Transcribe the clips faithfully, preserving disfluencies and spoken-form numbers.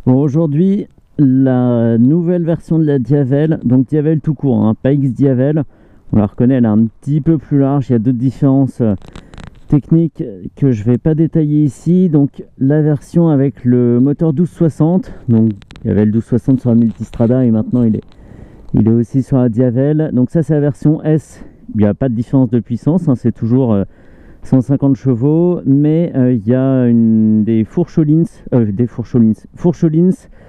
Bon, aujourd'hui, la nouvelle version de la Diavel, donc Diavel tout court, hein, pas X-Diavel, on la reconnaît, elle est un petit peu plus large, il y a d'autres différences euh, techniques que je vais pas détailler ici. Donc la version avec le moteur douze soixante, donc il y avait le douze soixante sur la Multistrada et maintenant il est, il est aussi sur la Diavel. Donc ça c'est la version S, il n'y a pas de différence de puissance, hein, c'est toujours euh, cent cinquante chevaux, mais euh, il y a une, des fourches Öhlins, euh, des fourches Öhlins, fourches Öhlins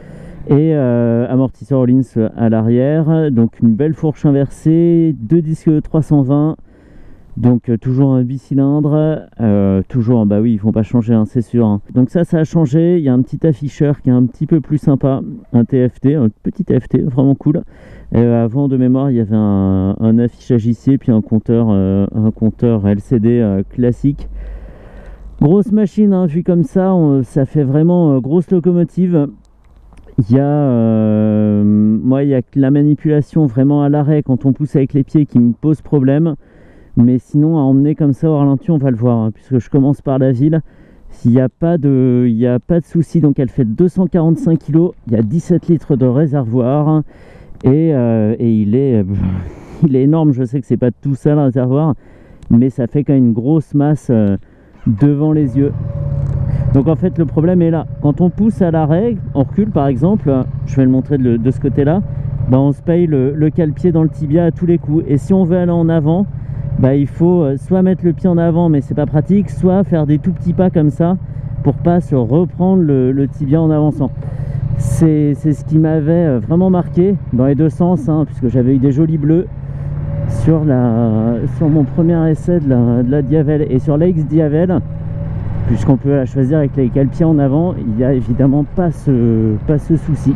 et euh, amortisseur Öhlins à l'arrière, donc une belle fourche inversée, deux disques trois cent vingt, donc euh, toujours un bicylindre, euh, toujours, bah oui, ils font pas changer, hein, c'est sûr, hein. Donc ça, ça a changé, il y a un petit afficheur qui est un petit peu plus sympa, un T F T, un petit T F T, vraiment cool. Euh, avant, de mémoire, il y avait un, un affichage ici, puis un compteur, euh, un compteur L C D euh, classique. Grosse machine, hein, vu comme ça, on, ça fait vraiment euh, grosse locomotive. Il y a, euh, moi, il y a que la manipulation vraiment à l'arrêt quand on pousse avec les pieds qui me pose problème. Mais sinon, à emmener comme ça au ralenti, on va le voir, hein, puisque je commence par la ville. S'il n'y a pas de, il y a pas de souci, donc elle fait deux cent quarante-cinq kilos, il y a dix-sept litres de réservoir. Et, euh, et il, est, il est énorme, je sais que c'est pas tout ça le réservoir, mais ça fait quand même une grosse masse euh, devant les yeux. Donc en fait le problème est là, quand on pousse à l'arrêt, on recule par exemple, je vais le montrer de, de ce côté là, bah on se paye le, le cale-pied dans le tibia à tous les coups. Et si on veut aller en avant, bah il faut soit mettre le pied en avant, mais c'est pas pratique, soit faire des tout petits pas comme ça pour pas se reprendre le, le tibia en avançant. C'est ce qui m'avait vraiment marqué dans les deux sens, hein, puisque j'avais eu des jolis bleus sur, la, sur mon premier essai de la, de la Diavel et sur la X-Diavel, puisqu'on peut la choisir avec les cale-pieds en avant, il n'y a évidemment pas ce, pas ce souci.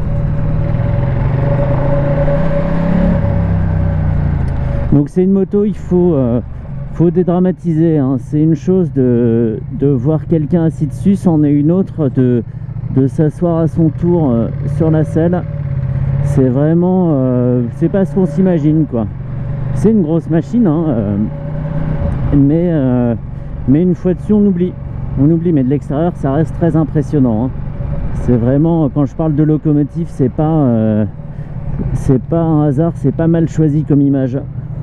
Donc c'est une moto, il faut, euh, faut dédramatiser, hein. C'est une chose de, de voir quelqu'un assis dessus, c'en est une autre de de s'asseoir à son tour euh, sur la selle. C'est vraiment euh, c'est pas ce qu'on s'imagine, quoi. C'est une grosse machine, hein, euh, mais euh, mais une fois dessus on oublie on oublie mais de l'extérieur ça reste très impressionnant, hein. C'est vraiment, quand je parle de locomotive, c'est pas euh, c'est pas un hasard, c'est pas mal choisi comme image.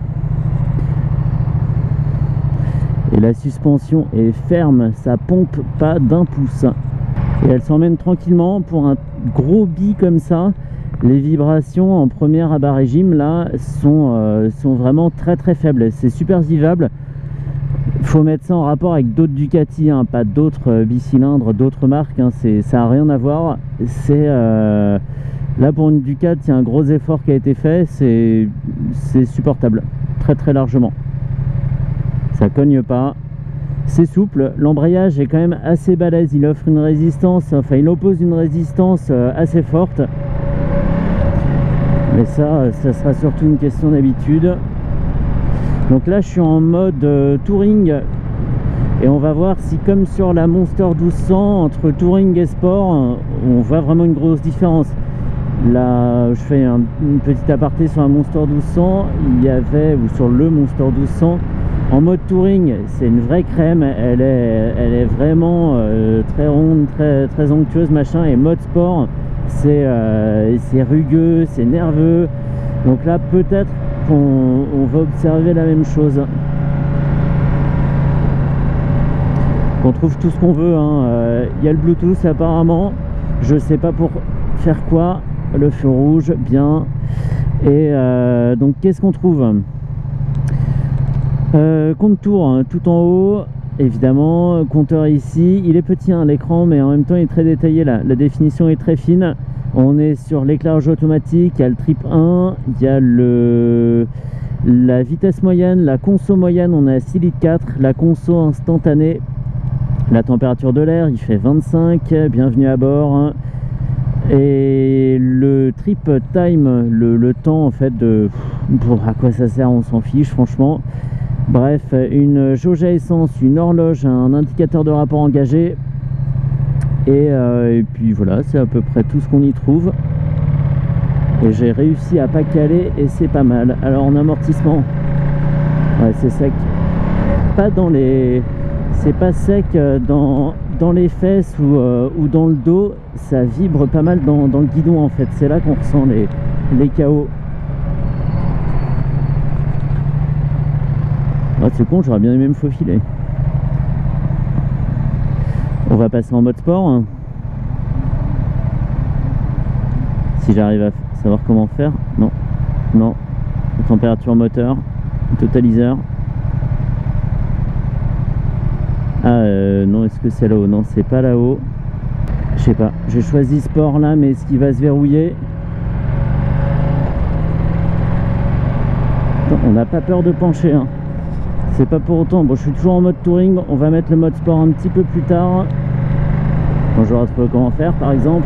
Et la suspension est ferme, ça pompe pas d'un pouce. Et elle s'emmène tranquillement. Pour un gros bi comme ça, les vibrations en première à bas régime là sont, euh, sont vraiment très très faibles. C'est super vivable. Faut mettre ça en rapport avec d'autres Ducati, hein, pas d'autres euh, bicylindres, d'autres marques, hein, ça n'a rien à voir. C'est euh, là pour une Ducati, il y a un gros effort qui a été fait, c'est supportable très très largement. Ça cogne pas. C'est souple, l'embrayage est quand même assez balèze, il offre une résistance, enfin il oppose une résistance assez forte. Mais ça, ça sera surtout une question d'habitude. Donc là je suis en mode euh, touring et on va voir si, comme sur la Monster douze cents, entre touring et sport, on voit vraiment une grosse différence. Là je fais un, une petite aparté sur la Monster douze cents, il y avait, ou sur le Monster douze cents, en mode touring, c'est une vraie crème, elle est, elle est vraiment euh, très ronde, très, très onctueuse, machin. Et mode sport, c'est euh, rugueux, c'est nerveux. Donc là, peut-être qu'on on va observer la même chose. On trouve tout ce qu'on veut, hein. Euh, y a le Bluetooth apparemment, je sais pas pour faire quoi. Le feu rouge, bien. Et euh, donc, qu'est-ce qu'on trouve ? Euh, compte tour, hein, tout en haut, évidemment, compteur ici, il est petit, hein, l'écran, mais en même temps il est très détaillé, là. La définition est très fine. On est sur l'éclairage automatique, il y a le trip un, il y a le la vitesse moyenne, la conso moyenne, on est à six litres quatre, la conso instantanée, la température de l'air, il fait vingt-cinq, bienvenue à bord, hein. Et le trip time, le, le temps en fait de... Pour à quoi ça sert, on s'en fiche franchement. Bref, une jauge à essence, une horloge, un indicateur de rapport engagé. Et, euh, et puis voilà, c'est à peu près tout ce qu'on y trouve. Et j'ai réussi à pas caler et c'est pas mal. Alors en amortissement, ouais, c'est sec. Pas dans les... C'est pas sec dans, dans les fesses ou, euh, ou dans le dos, ça vibre pas mal dans, dans le guidon en fait. C'est là qu'on ressent les, les K O. Ah, c'est con, j'aurais bien aimé me faufiler. On va passer en mode sport. Hein. Si j'arrive à savoir comment faire. Non, non. Température moteur, totaliseur. Ah euh, non, est-ce que c'est là-haut? Non, c'est pas là-haut. Je sais pas. J'ai choisi sport là, mais est-ce qu'il va se verrouiller? On n'a pas peur de pencher. Hein. C'est pas pour autant. Bon, je suis toujours en mode touring. On va mettre le mode sport un petit peu plus tard. Quand j'aurai trouvé comment faire, par exemple.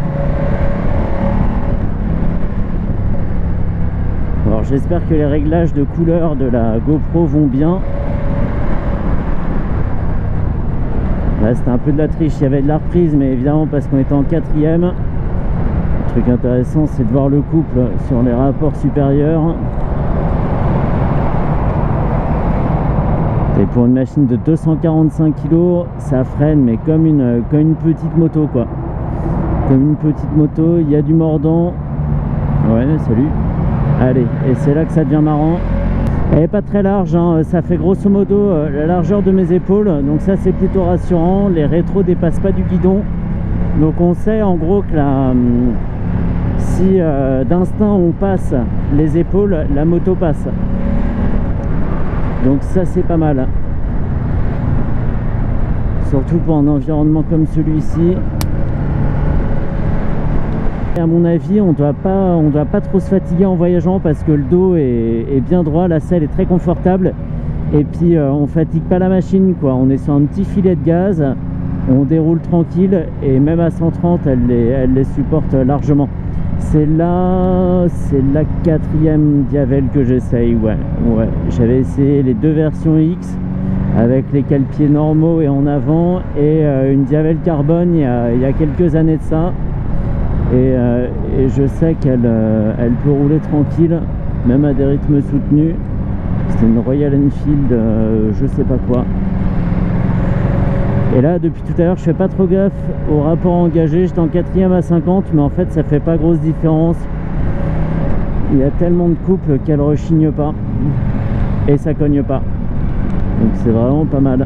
Alors, j'espère que les réglages de couleur de la GoPro vont bien. Là, c'était un peu de la triche. Il y avait de la reprise, mais évidemment, parce qu'on était en quatrième. Le truc intéressant, c'est de voir le couple sur les rapports supérieurs. Et pour une machine de deux cent quarante-cinq kilos, ça freine, mais comme une, comme une petite moto, quoi. Comme une petite moto, il y a du mordant. Ouais, salut. Allez, et c'est là que ça devient marrant. Elle n'est pas très large, hein. Ça fait grosso modo euh, la largeur de mes épaules. Donc ça, c'est plutôt rassurant. Les rétros dépassent pas du guidon. Donc on sait en gros que la, si euh, d'instinct on passe les épaules, la moto passe. Donc ça c'est pas mal. Surtout pour un environnement comme celui-ci. À mon avis, on doit pas, on doit pas trop se fatiguer en voyageant parce que le dos est, est bien droit, la selle est très confortable. Et puis euh, on fatigue pas la machine, quoi. On est sur un petit filet de gaz, on déroule tranquille et même à cent trente, elle les, elle les supporte largement. C'est là, c'est la quatrième Diavel que j'essaye, ouais, ouais. J'avais essayé les deux versions X avec les cale-pieds normaux et en avant et euh, une Diavel carbone il y, a, il y a quelques années de ça. Et, euh, et je sais qu'elle euh, elle peut rouler tranquille, même à des rythmes soutenus. C'était une Royal Enfield, euh, je sais pas quoi. Et là, depuis tout à l'heure, je fais pas trop gaffe au rapport engagé. J'étais en quatrième à cinquante, mais en fait, ça fait pas grosse différence. Il y a tellement de couples qu'elle rechigne pas. Et ça cogne pas. Donc c'est vraiment pas mal.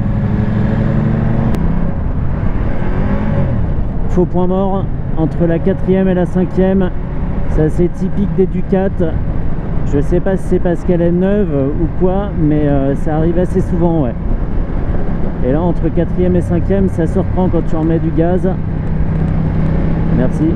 Faux point mort entre la quatrième et la cinquième. C'est assez typique des Ducat. Je sais pas si c'est parce qu'elle est neuve ou quoi, mais euh, ça arrive assez souvent, ouais. Et là, entre quatrième et cinquième, ça surprend quand tu remets du gaz. Merci.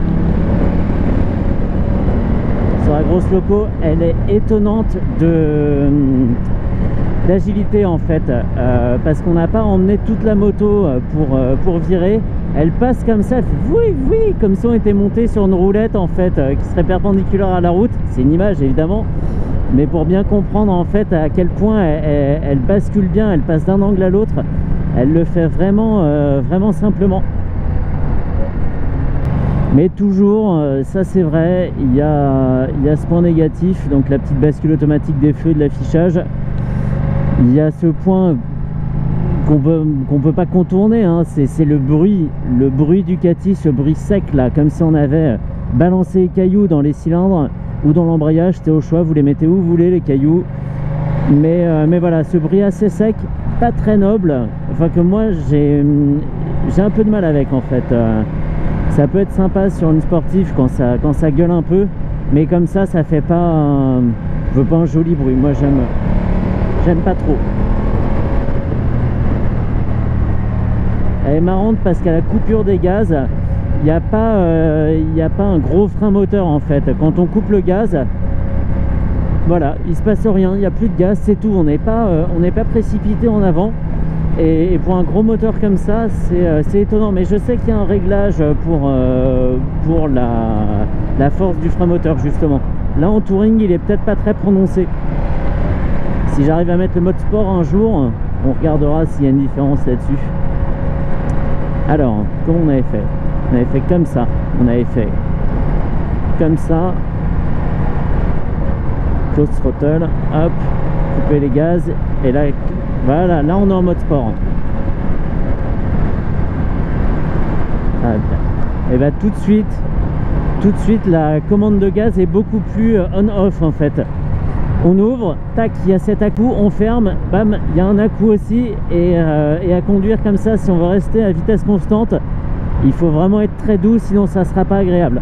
Sur la grosse loco, elle est étonnante de d'agilité en fait, euh, parce qu'on n'a pas emmené toute la moto pour, euh, pour virer. Elle passe comme ça, elle fait oui, oui, comme si on était monté sur une roulette en fait, euh, qui serait perpendiculaire à la route. C'est une image évidemment, mais pour bien comprendre en fait à quel point elle, elle, elle bascule bien, elle passe d'un angle à l'autre. Elle le fait vraiment, euh, vraiment simplement. Mais toujours, euh, ça c'est vrai, il y a, il y a ce point négatif, donc la petite bascule automatique des feux de l'affichage. Il y a ce point qu'on peut, qu'on peut pas contourner, hein, c'est le bruit, le bruit Ducati, ce bruit sec là, comme si on avait balancé les cailloux dans les cylindres ou dans l'embrayage, c'était au choix, vous les mettez où vous voulez les cailloux. Mais, euh, mais voilà, ce bruit assez sec, pas très noble, enfin que moi j'ai j'ai un peu de mal avec en fait. Euh, ça peut être sympa sur une sportive quand ça, quand ça gueule un peu, mais comme ça, ça fait pas un, je veux pas un joli bruit, moi j'aime j'aime pas trop. Elle est marrante parce qu'à la coupure des gaz, il n'y a pas euh, il n'y a pas un gros frein moteur en fait. Quand on coupe le gaz, voilà, il se passe rien, il n'y a plus de gaz, c'est tout. On n'est pas, euh, on n'est pas précipité en avant. Et, et pour un gros moteur comme ça, c'est euh, étonnant. Mais je sais qu'il y a un réglage pour, euh, pour la, la force du frein moteur justement. Là en touring, il est peut-être pas très prononcé. Si j'arrive à mettre le mode sport un jour, on regardera s'il y a une différence là-dessus. Alors, comment on avait fait? On avait fait comme ça. On avait fait comme ça. Close throttle, hop, couper les gaz, et là, voilà, là on est en mode sport. et bah tout de suite tout de suite la commande de gaz est beaucoup plus on-off en fait. On ouvre, tac, il y a cet à-coup, on ferme, bam, il y a un à-coup aussi, et, euh, et à conduire comme ça, si on veut rester à vitesse constante, il faut vraiment être très doux, sinon ça sera pas agréable.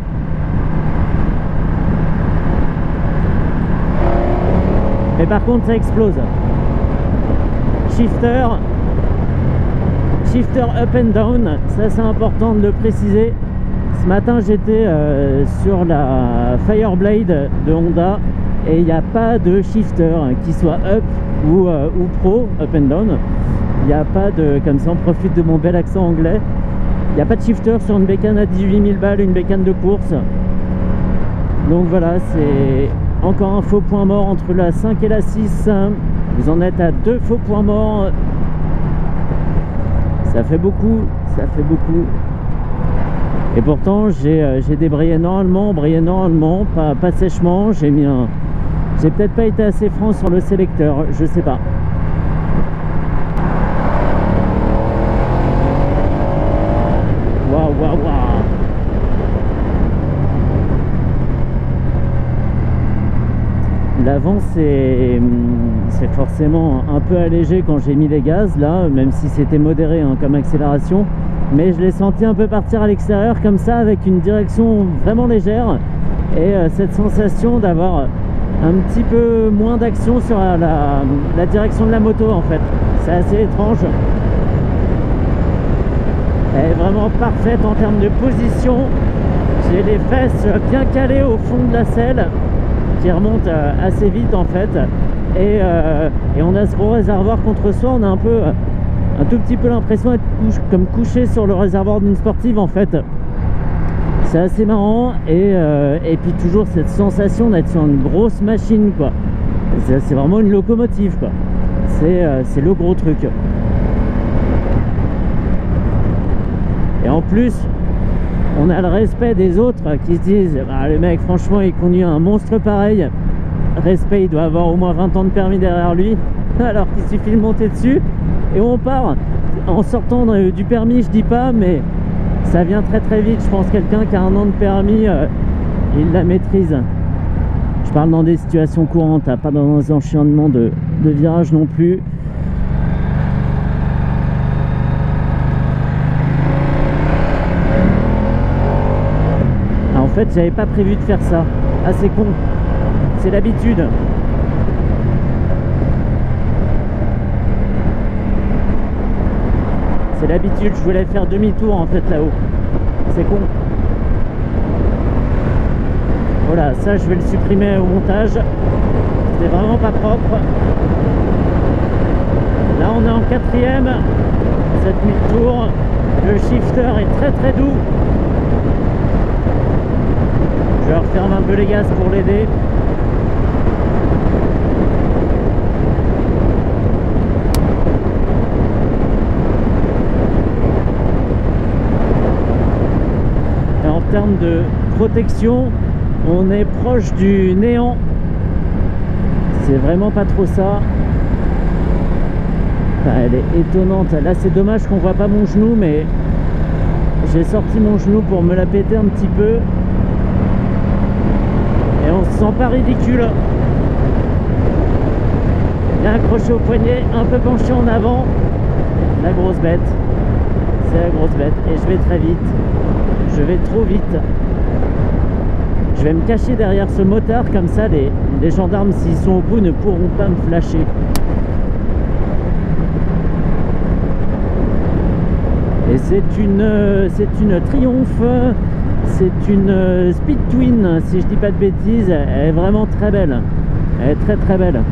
Mais par contre ça explose. Shifter, shifter up and down, ça c'est important de le préciser. Ce matin j'étais euh, sur la Fireblade de Honda et il n'y a pas de shifter qui soit up ou, euh, ou pro, up and down. Il n'y a pas de, comme ça on profite de mon bel accent anglais, il n'y a pas de shifter sur une bécane à dix-huit mille balles, une bécane de course. Donc voilà, c'est encore un faux point mort entre la cinq et la six. Vous en êtes à deux faux points morts. Ça fait beaucoup, ça fait beaucoup. Et pourtant j'ai euh, débrayé normalement, brayé normalement, pas, pas sèchement. J'ai mis un... J'ai peut-être pas été assez franc sur le sélecteur, je sais pas. Waouh, waouh, waouh. L'avant c'est forcément un peu allégé quand j'ai mis les gaz là, même si c'était modéré hein, comme accélération, mais je l'ai senti un peu partir à l'extérieur comme ça avec une direction vraiment légère et euh, cette sensation d'avoir un petit peu moins d'action sur la, la, la direction de la moto en fait. C'est assez étrange. Elle est vraiment parfaite en termes de position. J'ai les fesses bien calées au fond de la selle qui remonte assez vite en fait, et, euh, et on a ce gros réservoir contre soi. On a un peu un tout petit peu l'impression d'être couche, comme couché sur le réservoir d'une sportive en fait. C'est assez marrant, et, euh, et puis toujours cette sensation d'être sur une grosse machine quoi. C'est vraiment une locomotive quoi. C'est euh, c'est le gros truc. Et en plus on a le respect des autres qui se disent bah, le mec franchement il conduit un monstre pareil, respect, il doit avoir au moins vingt ans de permis derrière lui, alors qu'il suffit de monter dessus et on part. En sortant du permis je dis pas, mais ça vient très très vite. Je pense quelqu'un qui a un an de permis, euh, il la maîtrise. Je parle dans des situations courantes, hein, pas dans un enchaînement de, de virages non plus. En fait j'avais pas prévu de faire ça. Ah c'est con, c'est l'habitude. C'est l'habitude, je voulais faire demi-tour en fait là-haut. C'est con. Voilà, ça je vais le supprimer au montage. C'est vraiment pas propre. Là on est en quatrième. Cette demi-tour. Le shifter est très très doux. Je referme un peu les gaz pour l'aider. Et en termes de protection, on est proche du néant. C'est vraiment pas trop ça. Enfin, elle est étonnante. Là c'est dommage qu'on voit pas mon genou, mais j'ai sorti mon genou pour me la péter un petit peu. Et on se sent pas ridicule. Bien accroché au poignet, un peu penché en avant. La grosse bête. C'est la grosse bête. Et je vais très vite. Je vais trop vite. Je vais me cacher derrière ce motard, comme ça les, les gendarmes s'ils sont au bout ne pourront pas me flasher. Et c'est une, c'est une Triumph. C'est une Speed Twin, si je dis pas de bêtises. Elle est vraiment très belle. Elle est très très belle.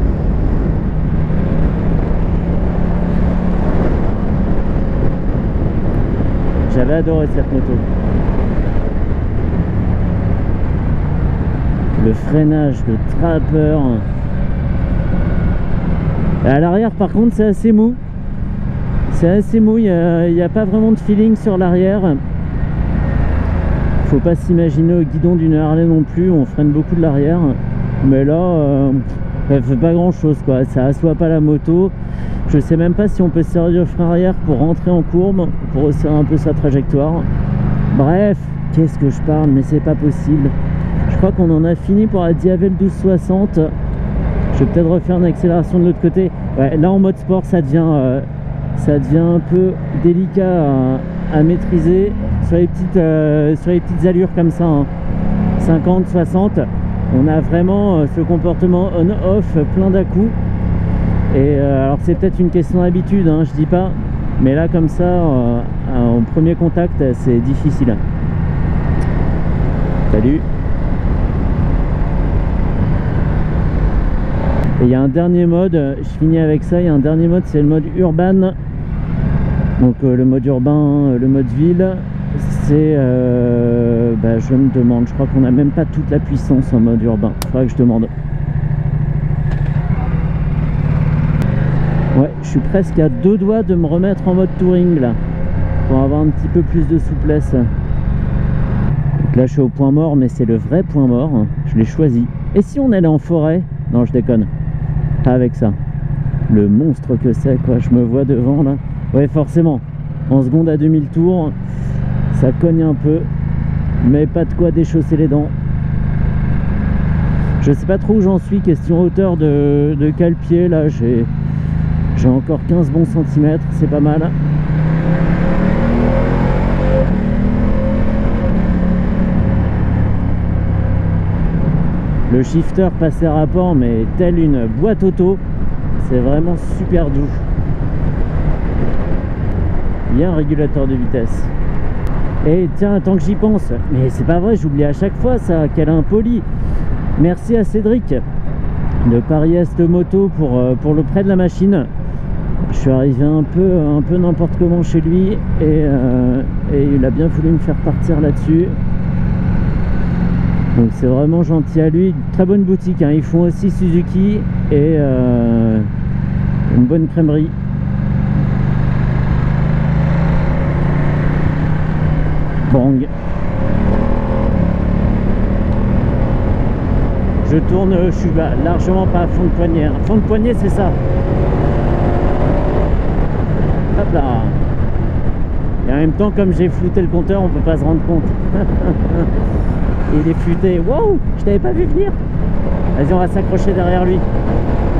J'avais adoré cette moto. Le freinage, le trapper. À l'arrière par contre c'est assez mou. C'est assez mou, il n'y a, a pas vraiment de feeling sur l'arrière. Faut pas s'imaginer au guidon d'une Harley non plus, on freine beaucoup de l'arrière. Mais là, euh, elle fait pas grand chose quoi, ça assoit pas la moto. Je sais même pas si on peut servir le frein arrière pour rentrer en courbe, pour resserrer un peu sa trajectoire. Bref, qu'est-ce que je parle, mais c'est pas possible. Je crois qu'on en a fini pour la Diavel douze soixante. Je vais peut-être refaire une accélération de l'autre côté. Ouais, là en mode sport, ça devient, euh, ça devient un peu délicat à, à maîtriser sur les petites, euh, sur les petites allures comme ça, hein. cinquante, soixante. On a vraiment euh, ce comportement on-off plein d'à-coups. Et euh, alors c'est peut-être une question d'habitude, hein, je dis pas. Mais là comme ça, euh, en premier contact, c'est difficile. Salut. Et il y a un dernier mode, je finis avec ça, il y a un dernier mode, c'est le mode urban. Donc euh, le mode urbain, euh, le mode ville, c'est... Euh, bah, je me demande, je crois qu'on n'a même pas toute la puissance en mode urbain. Il faudrait que je demande. Ouais, je suis presque à deux doigts de me remettre en mode touring là, pour avoir un petit peu plus de souplesse. Donc là je suis au point mort, mais c'est le vrai point mort, je l'ai choisi. Et si on allait en forêt? Non, je déconne. Pas avec ça. Le monstre que c'est, quoi. Je me vois devant, là. Ouais, forcément. En seconde à deux mille tours, ça cogne un peu. Mais pas de quoi déchausser les dents. Je sais pas trop où j'en suis. Question hauteur de, de cale-pied, là. J'ai j'ai encore quinze bons centimètres. C'est pas mal. Le shifter passait rapport, mais telle une boîte auto, c'est vraiment super doux. Il y a un régulateur de vitesse. Et tiens, tant que j'y pense, mais c'est pas vrai, j'oublie à chaque fois ça, quel impoli. Merci à Cédric de Paris Est Moto pour, pour le prêt de la machine. Je suis arrivé un peu, un peu n'importe comment chez lui et, euh, et il a bien voulu me faire partir là-dessus. Donc c'est vraiment gentil à lui, très bonne boutique, hein. Ils font aussi Suzuki et euh, une bonne crèmerie. Bang. Je tourne, je suis largement pas à fond de poignet. À fond de poignet, c'est ça. Hop là. Et en même temps, comme j'ai flouté le compteur, on peut pas se rendre compte. Il est futé. Wow, je t'avais pas vu venir. Vas-y, on va s'accrocher derrière lui.